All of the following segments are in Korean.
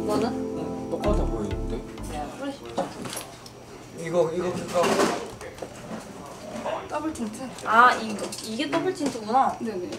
이거는? 똑같아 보이는데? 이거 볼까? 더블 틴트? 아 이게 더블 틴트구나. 네네.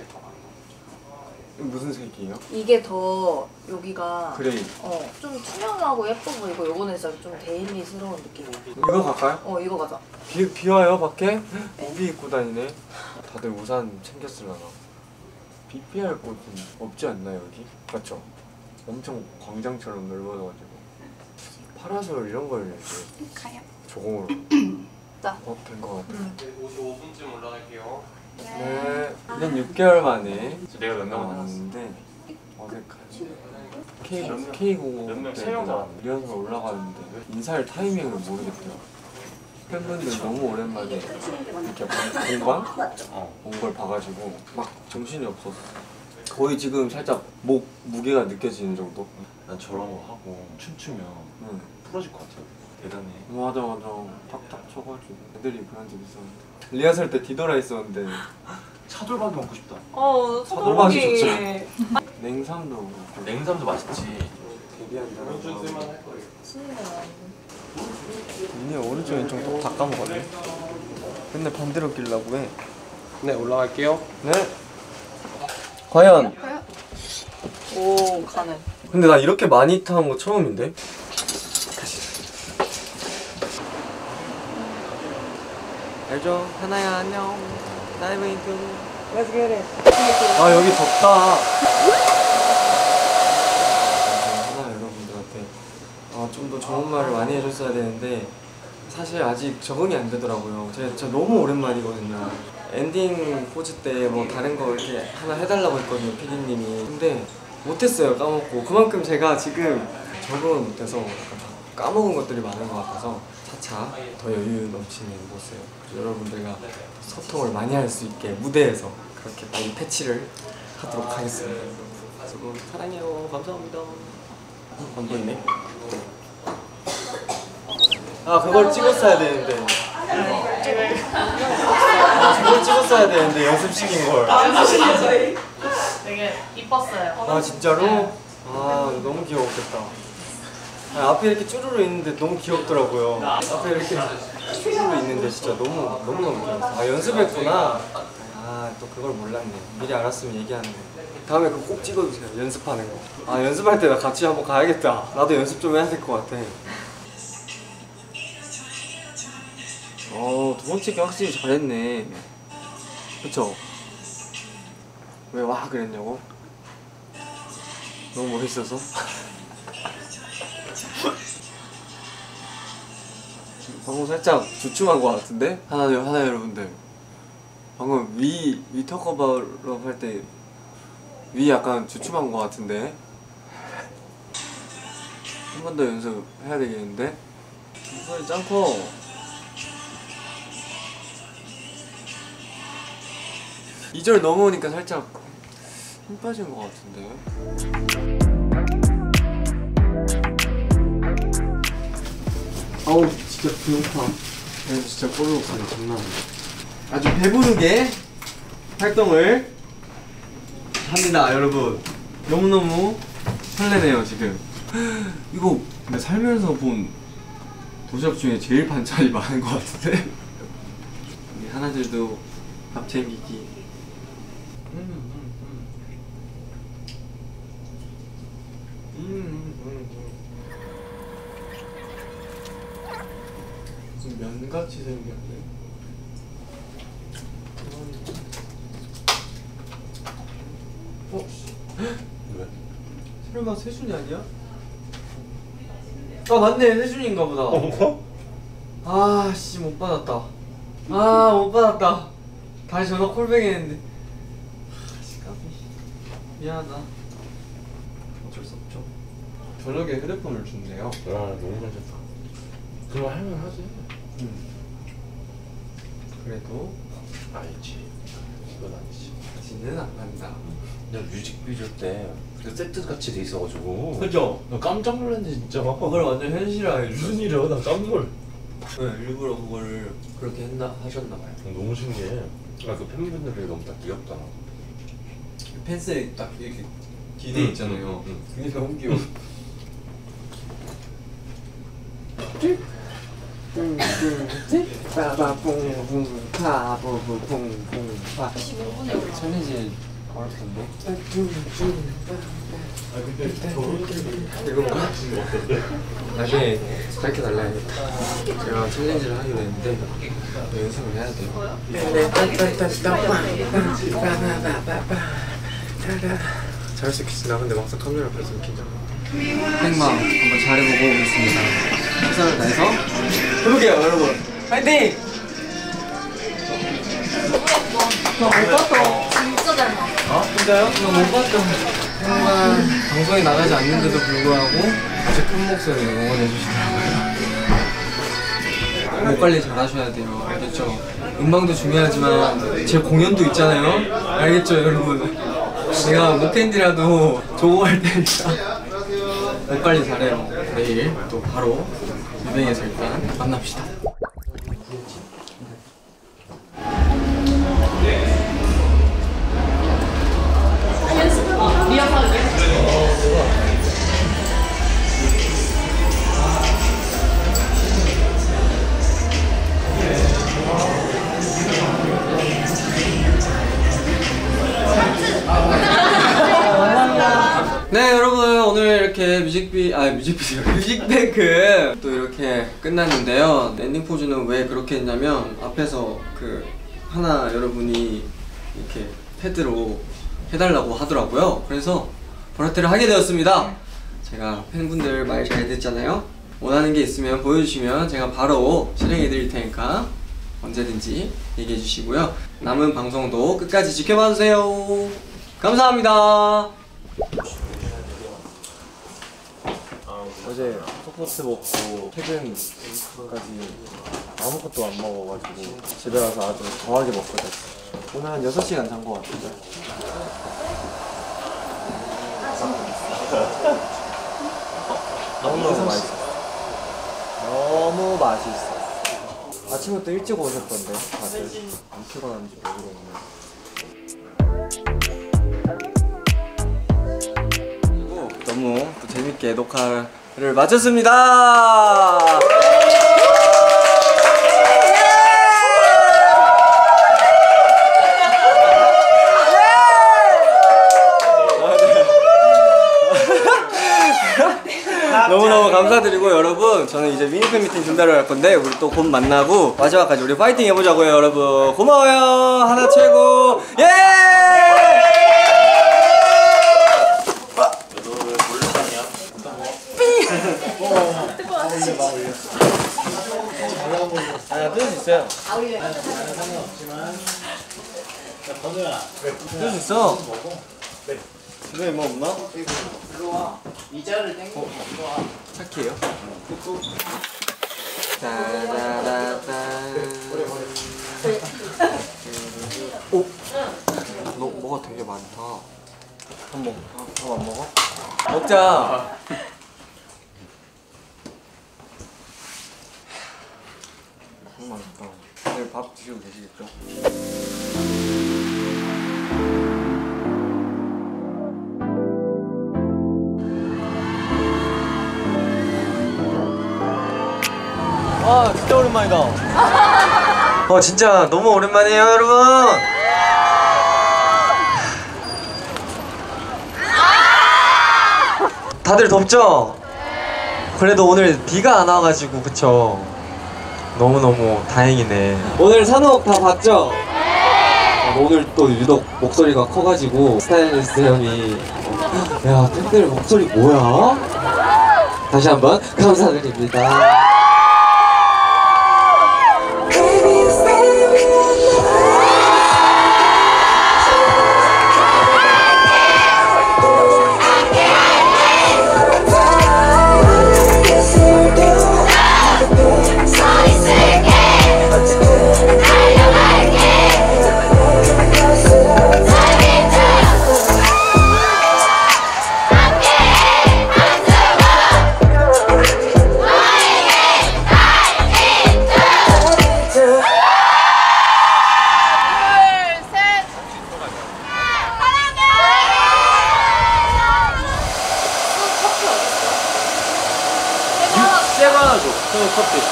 무슨 색이에요? 이게 더 여기가 그레이. 좀 투명하고 예뻐 보이고 요거는 진짜 좀 데일리스러운 느낌이야. 이거 갈까요? 이거 가자. 비 와요 밖에? 우비 입고 다니네. 다들 우산 챙겼으려나? 비 피할 곳은 없지 않나요 여기? 맞죠? 엄청 광장처럼 넓어가지고 파라솔 이런 걸 이렇게 가요. 조공으로 자. 된 것 같아요. 55분쯤 올라갈게요. 네. 6개월 만에 내가 몇 명 왔는데 어색하지. 몇 K55 명? 세 명 잡았네. 리허설 올라가는데 인사할 타이밍을 모르겠더라고. 팬분들 너무 오랜만에 이렇게 본방? 온 걸 봐가지고 막 정신이 없었어. 거의 지금 살짝 목 무게가 느껴지는 정도? 난 저런 거 하고 춤추면 부러질 것 같아. 대단해. 맞아 탁탁 쳐가지고 애들이 그런 적 있었는데 리허설 때 뒤돌아 있었는데 차돌박이 먹고 싶다. 차돌박이 좋죠. 냉삼도 그렇고. 냉삼도 맛있지. 데뷔한다는 거. 신기하다. 언니 오른쪽 왼쪽 다 까먹었네. 맨날 반대로 끼려고 해. 네, 올라갈게요. 네. 과연. 오 가네. 근데 나 이렇게 많이 타는 거 처음인데? 알죠? 하나야 안녕. 다이브 인투. Let's get it. 아 여기 덥다. 하나 여러분들한테 좀 더 좋은 말을 많이 해줬어야 되는데 사실 아직 적응이 안 되더라고요. 제가 너무 오랜만이거든요. 엔딩 포즈 때 뭐 다른 거 이렇게 하나 해달라고 했거든요, PD님이. 근데 못했어요, 까먹고. 그만큼 제가 지금 적응을 못해서 까먹은 것들이 많은 것 같아서 차차 더 여유 넘치는 모습, 여러분들과 소통을 많이 할 수 있게 무대에서 그렇게 많이 패치를 하도록 하겠습니다. 수고 사랑해요. 감사합니다. 안 보이네. 그걸 찍었어야 되는데. 그걸 찍었어야 되는데 연습시킨 걸. 되게 이뻤어요. 진짜로? 너무 귀여웠겠다. 앞에 이렇게 쭈루루 있는데 너무 귀엽더라고요. 앞에 이렇게 쭈루루 있는데 진짜 너무너무 귀여웠어. 연습했구나. 또 그걸 몰랐네. 미리 알았으면 얘기하는데. 다음에 그거 꼭 찍어주세요. 연습하는 거. 연습할 때 나 같이 한번 가야겠다. 나도 연습 좀 해야 될 것 같아. 두 번째 게 확실히 잘했네. 그쵸? 왜 와 그랬냐고? 너무 멋있어서? 방금 살짝 주춤한 것 같은데? 하나 여러분들, 방금 위 턱커버업 할 때 위 약간 주춤한 것 같은데? 한 번 더 연습해야 되겠는데? 목소리 짱커. 이 절 넘어오니까 살짝 힘 빠진 것 같은데? 아우 진짜 배고파. 진짜 꼬르륵 소리 장난 아니야. 아주 배부르게 활동을 합니다 여러분. 너무너무 설레네요 지금. 이거 근데 살면서 본 도시락 중에 제일 반찬이 많은 것 같은데? 우리 하나들도 밥 챙기기. 무슨 면같이 생겼네. 왜? 설마 세준이 아니야? 맞네, 세준인가 보다. 뭐가? 씨, 못 받았다. 못 받았다. 다시 전화 콜백 했는데. 까비. 미안하다. 어쩔 수 없죠. 저녁에 휴대폰을 준대요. 너무 괜찮다. 그럼 할만하지. 그래도 알지. 이건 아니지. 다시는 안 간다. 내가 뮤직비디오 때 그 세트 같이 돼 있어가지고. 그죠? 나 깜짝 놀랐네 진짜. 그걸 완전 현실화해. 무슨 일이야? 나 깜짝 놀. 일부러 그거를 그렇게 하셨나봐요. 너무 신기해. 그 팬분들이 너무 다 귀엽다. 펜스에 딱 이렇게 기대 있잖아요. 그게 너무 귀여워. 빠바뿡뿡 챌린지 어렵던데? 이건가? 나중에 가르쳐달라야겠다. 제가 챌린지를 하게 되는데 연습을 해야 돼요. 잘할 수 있겠지. 나 근데 막상 카메라 앞에서 긴장한다. 생방 한번 잘해보고 오겠습니다. 최선을 다해서 해볼게요 여러분. 파이팅! 못 봤어. 진짜 잘 나와. 진짜요? 못 봤죠. 정말 방송에 나가지 않는데도 불구하고 아주 큰 목소리로 응원해주시더라고요. 목 관리 잘 하셔야 돼요. 알겠죠? 음방도 중요하지만 제 공연도 있잖아요. 알겠죠 여러분? 제가 목캔디라도 조고 할 테니까 목 관리 잘해요. 내일 또 바로 유뱅에서 일단 만납시다. 네 여러분 오늘 이렇게 뮤직뱅크 또 이렇게 끝났는데요. 엔딩 포즈는 왜 그렇게 했냐면 앞에서 그 하나 여러분이 이렇게 패드로 해달라고 하더라고요. 그래서 버라트를 하게 되었습니다. 제가 팬분들 말 잘 듣잖아요. 원하는 게 있으면 보여주시면 제가 바로 실행해 드릴 테니까 언제든지 얘기해 주시고요. 남은 방송도 끝까지 지켜봐 주세요. 감사합니다. 어제 소포트 먹고 퇴근까지 아무것도 안 먹어가지고 집에 가서 아주 거하게 먹거든. 오늘 한 6시간 잔 것 같은데. 너무 맛있어. 너무 맛있어. 아침부터 일찍 오셨던데 다들. 안 피곤한지 모르겠네. 너무 또 재밌게 녹화를 마쳤습니다. 너무너무 감사드리고 여러분 저는 이제 미니팬 미팅 준비하러 갈 건데 우리 또 곧 만나고 마지막까지 우리 파이팅 해보자고요 여러분. 고마워요. 하나 최고. 예! 뜰 수 있어요. 뜰 수 있어. 집에 뭐 없나? 이자를 땡겨. 착해요. 따라라따. 오, 너 뭐가 되게 많다. 밥 안 먹어? 먹자. 너무 맛있다. 내일 밥 드시고 계시겠죠? 아 진짜 오랜만이다. 진짜 너무 오랜만이에요 여러분. 다들 덥죠? 그래도 오늘 비가 안 와가지고 그쵸? 너무너무 다행이네. 오늘 산업 다 봤죠? 오늘 또 유독 목소리가 커가지고 스타일리스트 형이 야 팬들 목소리 뭐야? 다시 한번 감사드립니다. 새거 하나 줘. 형 커피.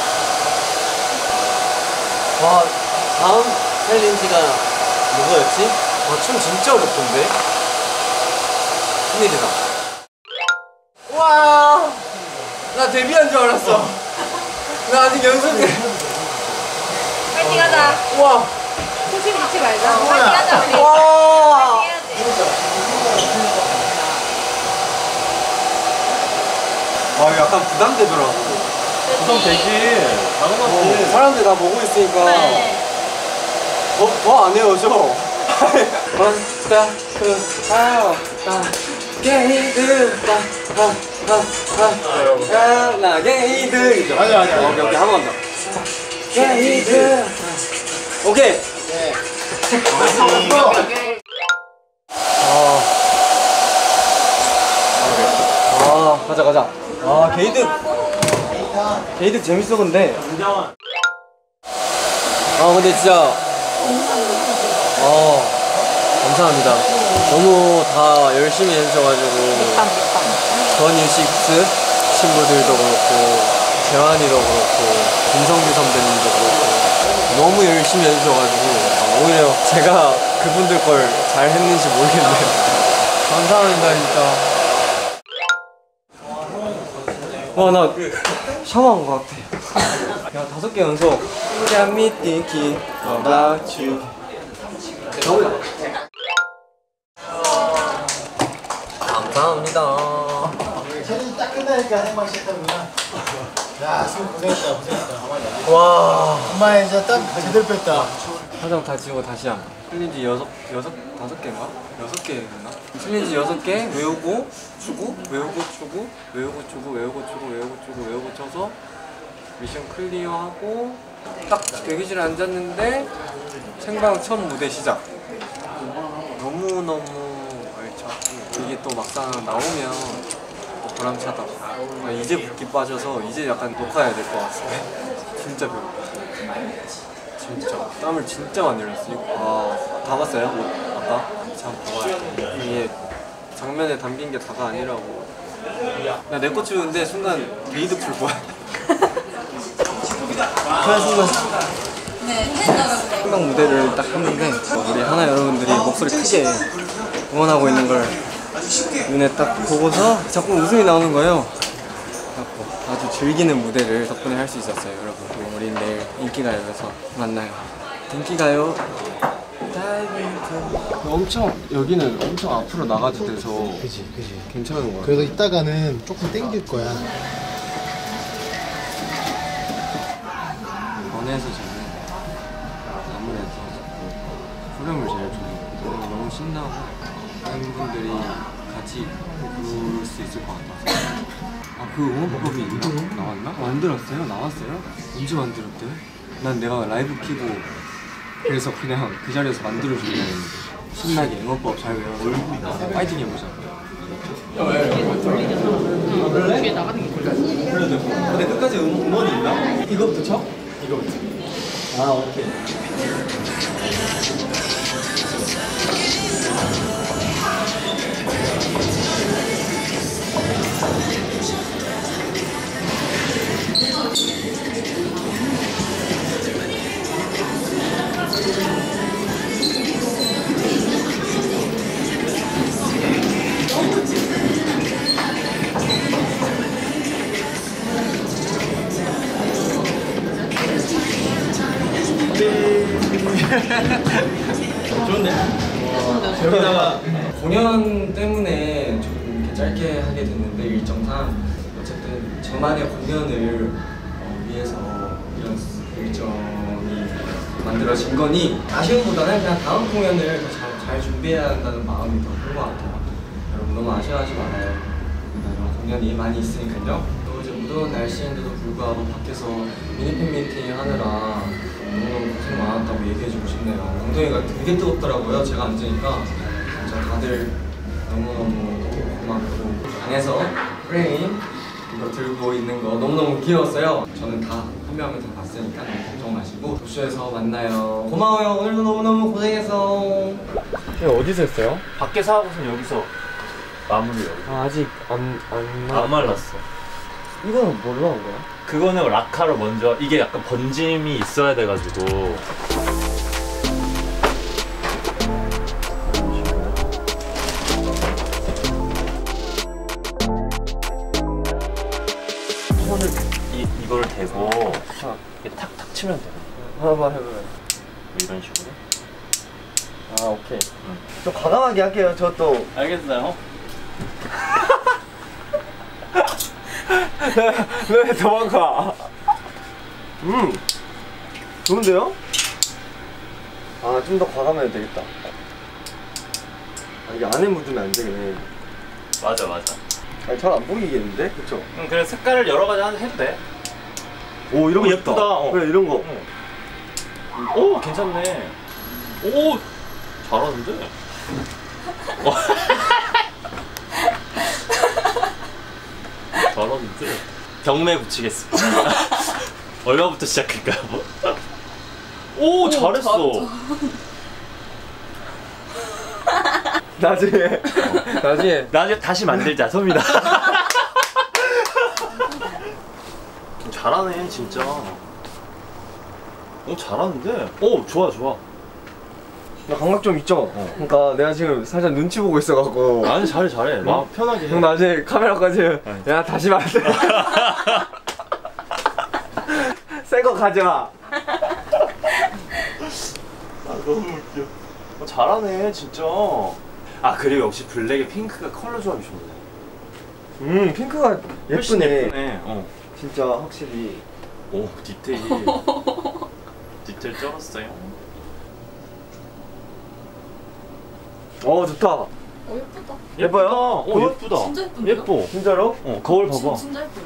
와, 다음 챌린지가 누구였지? 와, 춤 진짜 어렵던데? 큰일이다. 와, 나 데뷔한 줄 알았어. 나 아직 연습해. 파이팅 하자. 와, 소식 잊지 말자. 파이팅 하자 우리. 와. 파이팅 해야지. 아, 약간 부담되더라고. 부담 되지. 당연하지. 사람들 다 보고 있으니까 네. 더 안 헤어져. 게이드. 아니야. 오케이, 한 번 더. 게이드. 오케이. 가자. 아, 게이드 재밌어, 근데. 근데 진짜. 감사합니다. 너무 다 열심히 해주셔가지고. 전유식스 친구들도 그렇고, 재환이도 그렇고, 김성규 선배님도 그렇고. 너무 열심히 해주셔가지고. 오히려 제가 그분들 걸 잘 했는지 모르겠네요. 감사합니다, 진짜. 와, 나 샤워한 것 같아. 야, 5개 연속. Got me thinking about you. 감사합니다. 챌린지 딱 끝나니까 생방 시작하는구나. 야, 지금 고생했다. 와. 엄마 이제 땀 제대로 뺐다. 화장 다 지우고 다시 함. 챌린지 5개인가? 6개였나? 챌린지 6개 외우고 주고 외우고 쳐서 미션 클리어하고 딱 대기실에 앉았는데 생방 첫 무대 시작. 너무너무 알차고 이게 또 막상 나오면 또 보람차다. 이제 붓기 빠져서 이제 약간 녹아야 될 것 같아. 진짜 배고파. 진짜 땀을 진짜 많이 흘렸어요. 다 봤어요? 아까? 참 봐봐요. 이게 장면에 담긴 게 다가 아니라고. 나 내 거 치우는데 순간 게이드 풀 거야. 순간 무대를 딱 했는데 우리 하나 여러분들이 목소리 크게 응원하고 있는 걸 눈에 딱 보고서 자꾸 웃음이 나오는 거예요. 아주 즐기는 무대를 덕분에 할 수 있었어요, 여러분. 우린 내일 인기가요에서 만나요. 인기가요. 엄청 여기는 엄청 앞으로 나가도 돼서 그지. 괜찮은 거 같아. 그래서 이따가는 조금 땡길 거야. 번에서 저는 아무래도 후렴을 제일 좋아해요. 너무 신나고 팬분들이 같이 부를 수 있을 것 같아서. 그 응원법이 있나? 나왔나? 만들었어요? 나왔어요? 언제 만들었대요? 난 내가 라이브 키고 그래서 그냥 그 자리에서 만들어주려고 했는데 신나게 응원법 잘 외워서 파이팅 해보자. 근데 끝까지 응원이 있나? 이것부터 쳐? 이거부터. 오케이. 좋은데? 여기다가 공연 때문에 조금 이렇게 짧게 하게 됐는데 일정상 어쨌든 저만의 공연을 위해서 이런 일정이 만들어진 거니 아쉬움보다는 그냥 다음 공연을 더 잘 준비해야 한다는 마음이 더 큰 것 같아요. 여러분 너무 아쉬워하지 말아요. 공연이 많이 있으니까요. 또 이제 무더운 날씨인데도 불구하고 밖에서 미니팬 미팅 하느라 너무너무 고생 많았다고 얘기해주고 싶네요. 엉덩이가 되게 뜨겁더라고요. 제가 앉으니까 진짜 다들 너무너무 고맙고 안에서 프레임 이거 들고 있는 거 너무너무 귀여웠어요. 저는 다 한 명을 다 봤으니까 걱정 마시고 도쇼에서 만나요. 고마워요. 오늘도 너무너무 고생했어. 이거 어디서 했어요? 밖에서 하고선 여기서 마무리요. 아직 안 말랐어. 이거는 뭘로 한 거야? 그거는 라카로 먼저 이게 약간 번짐이 있어야 돼가지고 손을 이거를 대고 이렇게 탁탁 치면 돼. 한번 해봐요. 이런 식으로. 아 오케이. 좀 과감하게 할게요. 저 또. 알겠어요. 왜 도망가? 좋은데요? 아 좀 더 과감해야 되겠다. 아, 이게 안에 묻으면 안 되네. 맞아 맞아. 아니 잘 안 보이겠는데? 그쵸? 그래 색깔을 여러 가지 해도 돼. 오 이런 거 예쁘다. 있다. 그래 이런 거. 오 괜찮네. 오 잘하는데. 잘하는데. 경매 붙이겠습니다. 얼마부터 시작할까요? 오 잘했어. 나중에 나중에 다시 만들자 소민아. 잘하네 진짜. 오 잘하는데. 오 좋아 좋아. 나 감각 좀 있죠? 그러니까 내가 지금 살짝 눈치 보고 있어갖고. 아니 잘해 잘해. 마음 편하게 해. 형 나중에 카메라까지 야 다시 만들. 새거 가져와. 아 너무 웃겨. 잘하네 진짜. 아 그리고 역시 블랙에 핑크가 컬러 조합이 좋네. 핑크가 훨씬 예쁘네. 예쁘네. 진짜 확실히. 오 디테일. 디테일 쩔었어요. 좋다. 예쁘다. 예뻐요? 오 예쁘다. 진짜 예쁜데요? 예뻐. 진짜로? 거울 봐봐. 진짜 예뻐요.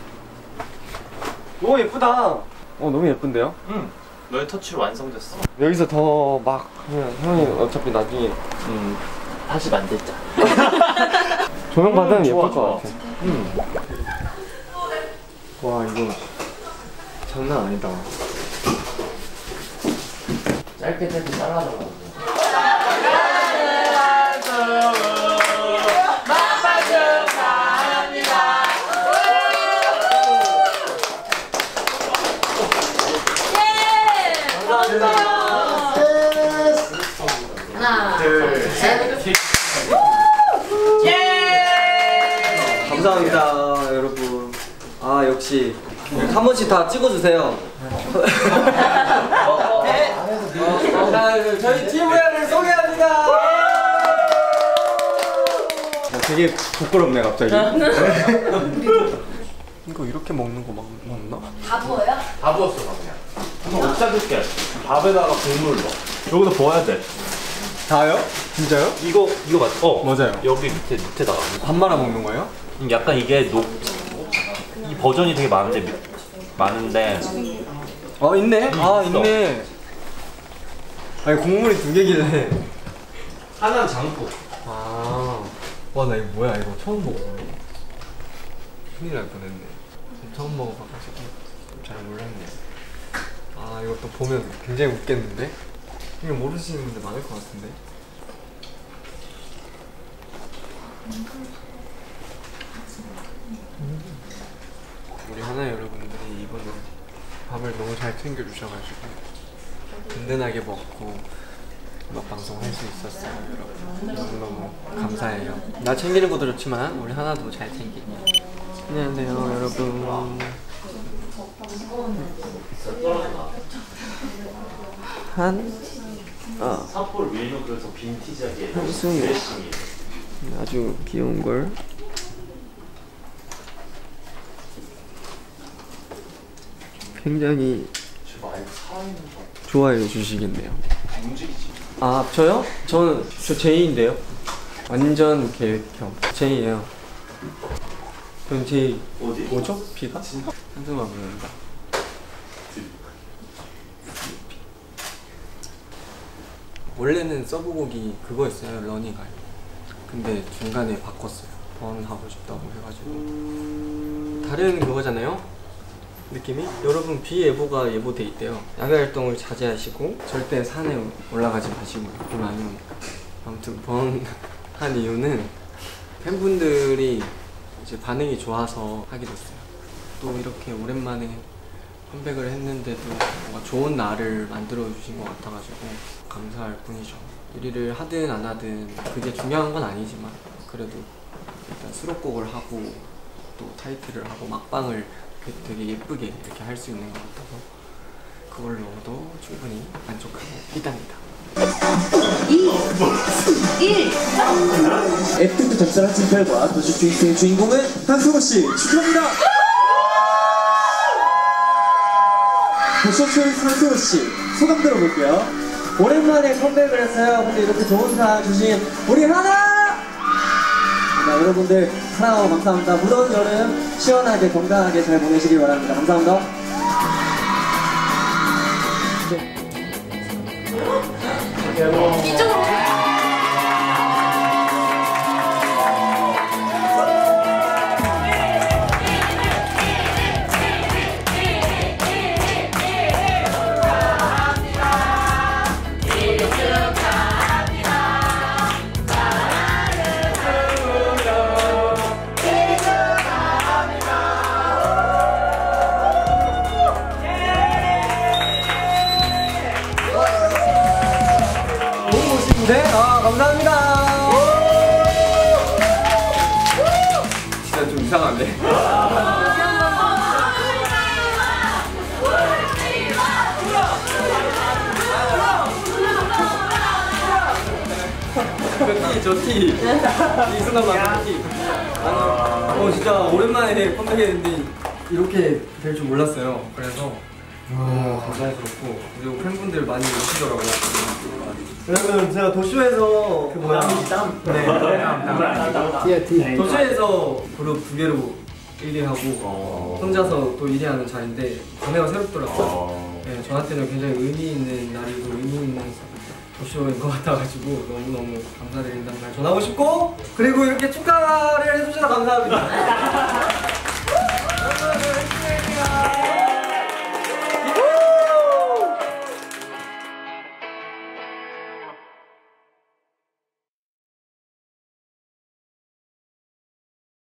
너무 예쁘다. 너무 예쁜데요? 응. 너의 터치로 완성됐어. 여기서 더 막 하면 형이 어차피 나중에 다시 만들자. 조명 받으면 좋아, 예쁠 좋아. 것 같아. 와 이거 장난 아니다. 짧게 잘라달라고. 하나, 둘, 셋. 감사합니다 여러분. 아 역시 한 번씩 다 찍어주세요. 자 저희 팀웨어를 소개합니다. 되게 부끄럽네 갑자기. 이거 이렇게 먹는 거 맞나? 다 부어요? 다 부었어 그냥. 한번 못 잡을게. 밥에다가 국물 넣어. 여기다 부어야 돼. 다요? 진짜요? 이거 맞? 맞아요. 여기 밑에다가. 밥 말아 먹는 거예요? 약간 이게 이 버전이 되게 많은데 있네. 있어. 있네. 아니 국물이 두 개길래. 하나는 장국. 와 나 이거 뭐야 이거 처음 먹어보네. 큰일 날 뻔했네. 처음 먹어봐가지고 잘 몰랐네. 이것도 보면 굉장히 웃겠는데? 이거 모르시는 분들 많을 것 같은데? 우리 하나 여러분들이 이번에 밥을 너무 잘 챙겨주셔가지고 든든하게 먹고 음악 방송 할 수 있었어요 여러분. 너무너무 감사해요. 나 챙기는 것도 좋지만 우리 하나도 잘 챙기네요. 안녕하세요 여러분. 삿포로 밀면 그래서 빈티지하게 한승이 드레싱이. 아주 귀여운 걸. 굉장히 좋아해 주시겠네요. 저요? 저 제이인데요. 완전 계획형 제이예요. 전 제이 어디? 뭐죠? B가? 한승아 부른다. 원래는 서브곡이 그거였어요. 러닝할. 근데 중간에 바꿨어요. 번 하고 싶다고 해가지고. 다른 그거잖아요. 느낌이? 여러분 비예보가 예보돼 있대요. 야외 활동을 자제하시고 절대 산에 올라가지 마시고 비 많이 오니까. 아무튼 번 한 이유는 팬분들이 이제 반응이 좋아서 하게 됐어요. 또 이렇게 오랜만에 컴백을 했는데도 뭔가 좋은 날을 만들어 주신 것 같아가지고 감사할 뿐이죠. 1위를 하든 안 하든 그게 중요한 건 아니지만 그래도 일단 수록곡을 하고 또 타이틀을 하고 막방을 되게 예쁘게 이렇게 할 수 있는 것 같아서 그걸로도 충분히 만족하고 있답니다. 2, 1. F2 적절하신 별과 도시 트위스트의 주인공은 한승우 씨 축하합니다. 도시 트위스트 한승우 씨 소감 들어볼게요. 오랜만에 컴백을 했어요. 근데 이렇게 좋은 사랑 주신 우리 하나! 네, 여러분들 사랑하고 감사합니다. 무더운 여름 시원하게 건강하게 잘 보내시길 바랍니다. 감사합니다. 이쪽으로 네, 감사합니다. 진짜 좀 이상한데? 이 순간 봐, 티. 아니, 진짜 오랜만에 컴백했는데 이렇게 될 줄 몰랐어요. 그래서 너무 감사스럽고 그리고 팬분들 많이 오시더라고요. 여러분 제가 도쇼에서 그 뭐야 도쇼에서 그룹 2개로 1위 하고 혼자서 또 1위 하는 자리인데 감회가 새롭더라고요. 네, 저한테는 굉장히 의미 있는 날이고 의미 있는 도쇼인 것 같아가지고 너무너무 감사드린다는 말 전하고 싶고 그리고 이렇게 축하를 해주셔서 감사합니다.